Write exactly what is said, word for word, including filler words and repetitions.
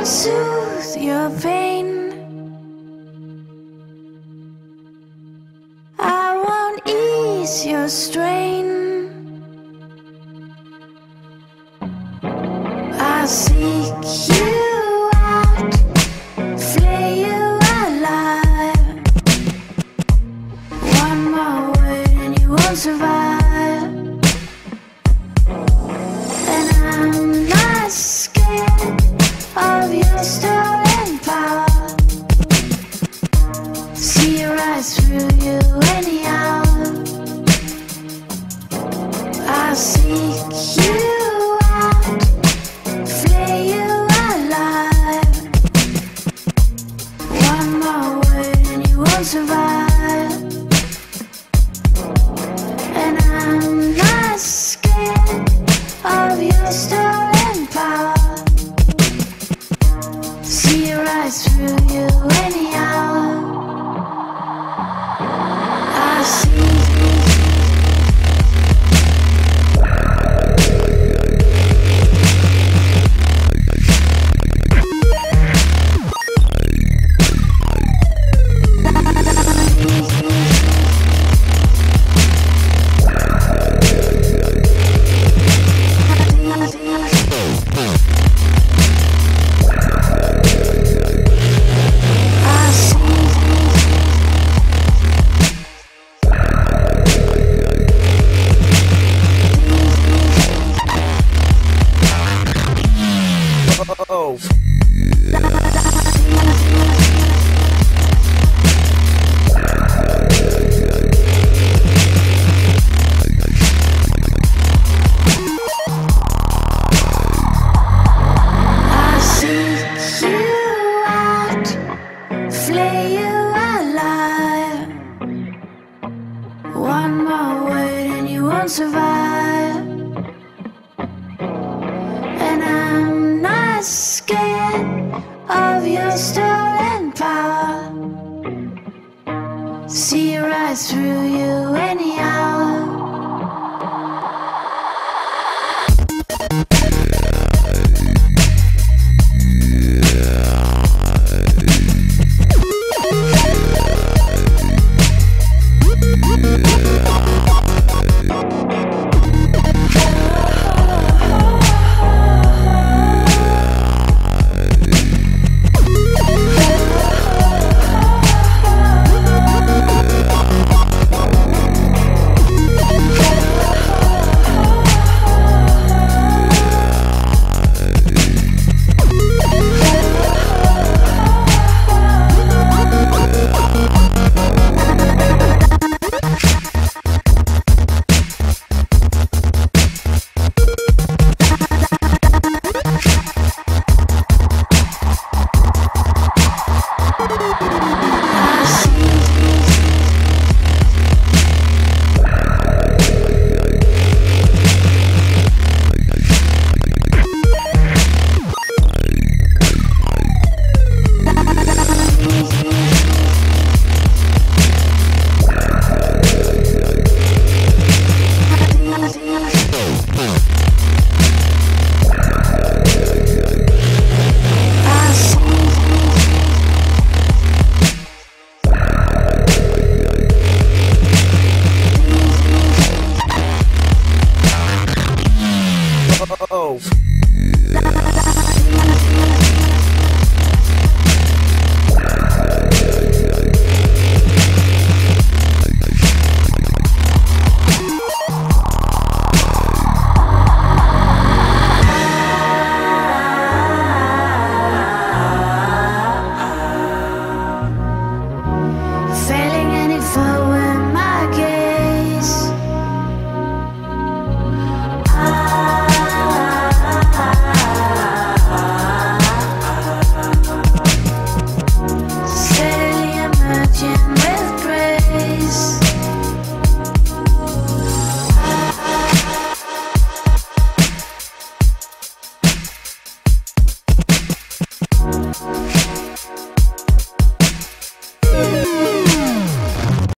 soothe your pain. I won't ease your strain. I'll seek you out, flay you alive. One more word and you won't survive. And I'm not scared of your stolen power. See right through you anyhow. I'll seek you out, flay you alive. One more word and you won't survive. And I'm not scared of your stolen power. See right through you anyhow. I see. Oh. I'll seek you out, flay you alive. One more word and you won't survive. And I'm not scared of your stolen power. See right through you anyhow.